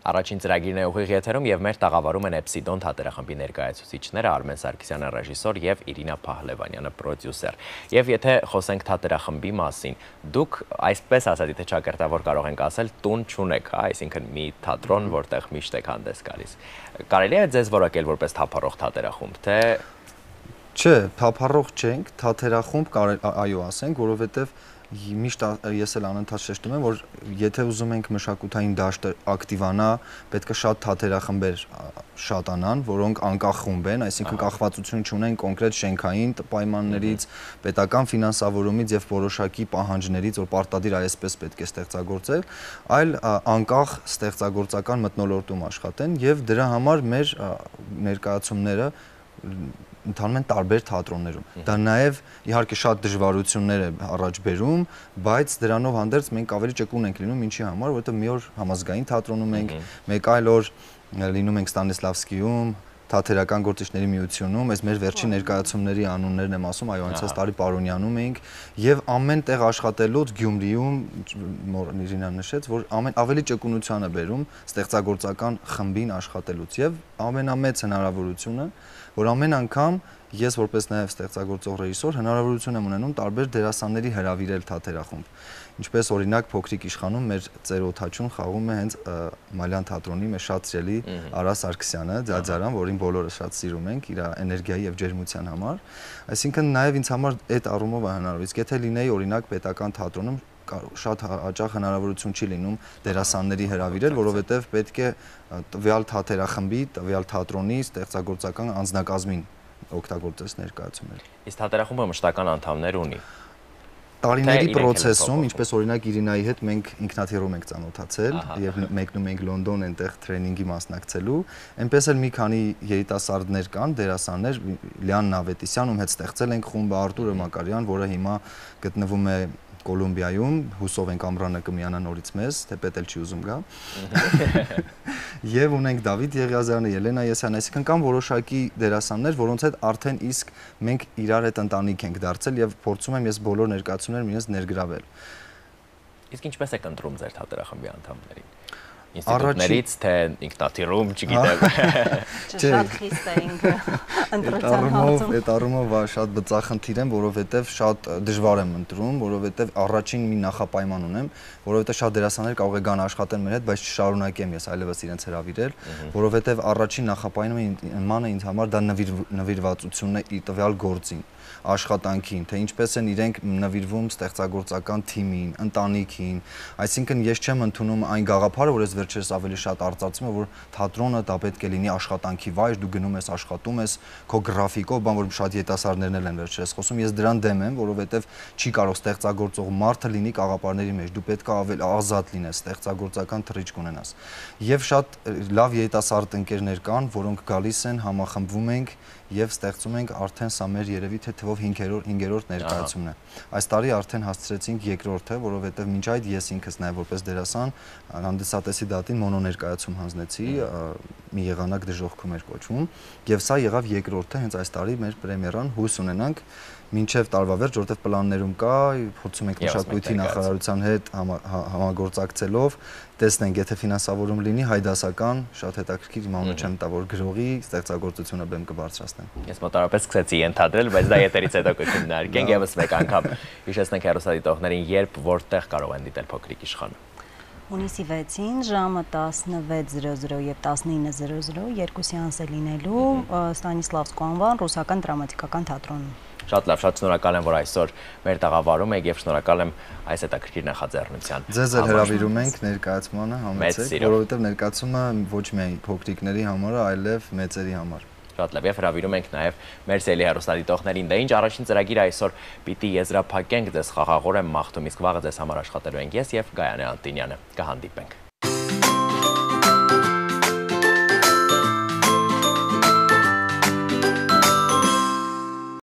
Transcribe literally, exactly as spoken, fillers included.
Առաջին ծրագիրն է ուղիղ եթերում եւ մեր տաղավարում են Էպսիդոն թատերախմբի ներկայացուցիչները Արմեն Սարգսյանը ռեժիսոր եւ Իրինա Փահլևանյանը պրոդյուսեր։ Եվ եթե խոսենք թատերախմբի մասին, դուք այսպես ասած, եթե ճակերտավոր կարող ենք ասել, տուն չունեք, հա, այսինքն մի թատրոն, որտեղ միշտ եք հանդես գալիս։ Կարելի է ձեզ որակել որպես թափառող թատերախումբ, թե Չէ, թափառող չենք, թատերախումբ այո ասենք, որովհետեւ միշտ ես էլ անընդհատ շեշտում եմ, որ եթե ուզում ենք մշակութային դաշտը ակտիվանա, պետք է շատ թատերախմբեր շատանան, որոնք անկախ խումբ են, այսինքն կախվածություն չունեն կոնկրետ շենքային պայմաններից, պետական ֆինանսավորումից եւ որոշակի պահանջներից, որ պարտադիր այսպես պետք է ստեղծագործել, այլ անկախ ստեղծագործական մթնոլորտում աշխատեն եւ դրա համար մեր ներկայացումները ընթանում են տարբեր թատրոններում։ Դա նաև իհարկե շատ դժվարություններ է առաջ բերում, բայց դրանով հանդերձ մենք ավելի ճկուն ենք լինում, ինչի համար, որովհետև մի օր համազգային թատրոնում ենք, մեկ այլ օր լինում ենք Ստանիսլավսկիում, Թատերական գործիչների միությունում, այս մեր վերջին ներկայացումների անուններն եմ ասում, այո, անցած տարի Պարոնյանում էինք, եւ ամեն տեղ աշխատելուց Գյումրիում, Իրինան նշեց, որ ամեն ավելի ճկունության է բերում ստեղծագործական խմբին աշխատելուց եւ ամենամեծ հնարավորությունը, որ ամեն անգամ ես որպես նաև ստեղծագործող ռեժիսոր հնարավորություն եմ ունենում տարբեր դերասանների հրավիրել թատերախումբ։ Ինչպես օրինակ Փոքրիկ իշխանում մեր ծերոթաչուն խաղում է հենց Մալյան թատրոնի մեր շատ սիրելի Արա Սարգսյանը, ձյաձարան, որին բոլորը շատ սիրում ենք իր էներգիայի եւ ջերմության համար։ Այսինքն նաև ինձ համար այդ առումով է հնարավոր։ Իսկ եթե լինեի օրինակ պետական թատրոնում շատ հաճախ հնարավորություն չի լինում դերասանների հրավիրել, որովհետև պետք է տվյալ թատերախմբի, տվյալ թատրոնի ստեղծագործական անձնակազմին օգտագործես ներկայացումներ։ Իսկ թատերախումբը մշտական անդամներ ունի։ Տարիների process-ում, ինչպես օրինակ Իրինայի հետ մենք ինքնաթիռում ենք ծանոթացել եւ մեկնում ենք Լոնդոն այնտեղ տրեյնինգի մասնակցելու, այնպես էլ մի քանի երիտասարդներ կան, դերասաններ, Լիան Նավետիսյան, ում հետ ստեղծել ենք խումբը, Արտուրը Մակարյան, որը հիմա գտնվում է Կոլումբիայում, հուսով ենք ամռանը կմիանա նորից մեզ, թեպետ էլ չի ուզում գա։ Եվ ունենք Դավիթ Եղիազարյանը, Ելենա Եսյան, այսինքն կան որոշակի դերասաններ, որոնց հետ արդեն իսկ մենք իրար հետ ընտանիք ենք դարձել եւ փորձում եմ ես բոլոր ներկայացումներն իրենց ներգրավել։ Իսկ ինչպես եք ընտրում ձեր թատերախմբի անդամներին։ Ինստիտուտներից թե ինքնաթիռում, չգիտեմ։ Շատ խիստ էինք ընտրության հարցում։ Այդ առումով շատ բծախնդիր եմ, որովհետև շատ դժվար եմ ընտրում, որովհետև առաջին մի նախապայման ունեմ, որովհետև շատ դերասաններ կարող է գան աշխատեն մեր հետ, բայց չշարունակեմ ես այլևս իրենց հրավիրել, որովհետև առաջին նախապայմանը ինձ համար դա նվիրվածությունն է տվյալ գործին, աշխատանքին, թե ինչպես են իրենք նվիրվում ստեղծագործական թիմին, ընտանիքին, այսինքն ես չեմ ընդունում այն գաղափարը, որ ես վերջերս ավելի շատ արծարծում եմ, որ թատրոնը դա պետք է լինի աշխատանքի վայր, դու գնում ես աշխատում ես քո գրաֆիկով, բան որ շատ երիտասարդներն են վերջերս խոսում, ես դրան դեմ եմ, որովհետև չի կարող ստեղծագործող մարդը լինի կաղապարների մեջ, դու պետք է ավելի ազատ լինես, ստեղծագործական թռիչք ունենաս։ Եվ շատ լավ երիտասարդ ընկերներ կան, որոնք գալիս են, համախմբվում ենք եւ ստեղծում ենք արդեն սա մեր երևի թե թվով հինգերորդ ներկայացումն է։ Այս տարի արդեն հասցրեցինք երկրորդը, որովհետեւ մինչ այդ ես ինքս նաեւ որպես դերասան հանդիսատեսի դատին մոնո ներկայացում հանձնեցի, մի եղանակ դժոխքում էր կոչվում, եւ սա եղավ երկրորդը, հենց այս տարի մեր պրեմիերան հույս ունենանք մինչև տարվա վերջ, որտեղ պլաններում կա, փորձում ենք մշակույթի նախարարության հետ համագործակցելով, տեսնենք, եթե ֆինանսավորում լինի, հայդասական, շատ հետաքրքիր, իմ անունը չեմ տա, որ գրողի ստեղծագործությունը բեմ կբարձրացնեմ։ Ես մոտավորապես սկսեցի ենթադրել, բայց դա եթերից հետո կքննարկենք եւս մեկ անգամ։ Հիշեցնենք հեռուստադիտողներին, երբ որտեղ կարող են դիտել Փոքրիկ իշխանը։ Հունիսի վեցին ժամը տասնվեց զրո զրո եւ տասնինը զրո զրո երկու սեանս է լինելու Ստանիսլավսկու անվան ռուսական դրամատիկական թատրոնում։ Շատ լավ, շատ շնորհակալ եմ, որ այսօր մեր տաղավարում եք եւ շնորհակալ եմ այս հետաքրքիր նախաձեռնության։ Ձեզ էլ հրավիրում ենք ներկայացմանը, համեցեք, որովհետեւ ներկայացումը ոչ միայն փոքրիկների համար, այլև մեծերի համար։ Շատ լավ, եւ հրավիրում ենք նաեւ մեր սիրելի հեռուստադիտողներին։ Դե ինչ առաջին ծրագիրը այսօր պիտի եզրափակենք, ձեզ խաղաղորեն մաղթում, իսկ վաղը ձեզ համար աշխատելու ենք ես եւ Գայանե Անտինյանը։ Կհանդիպենք։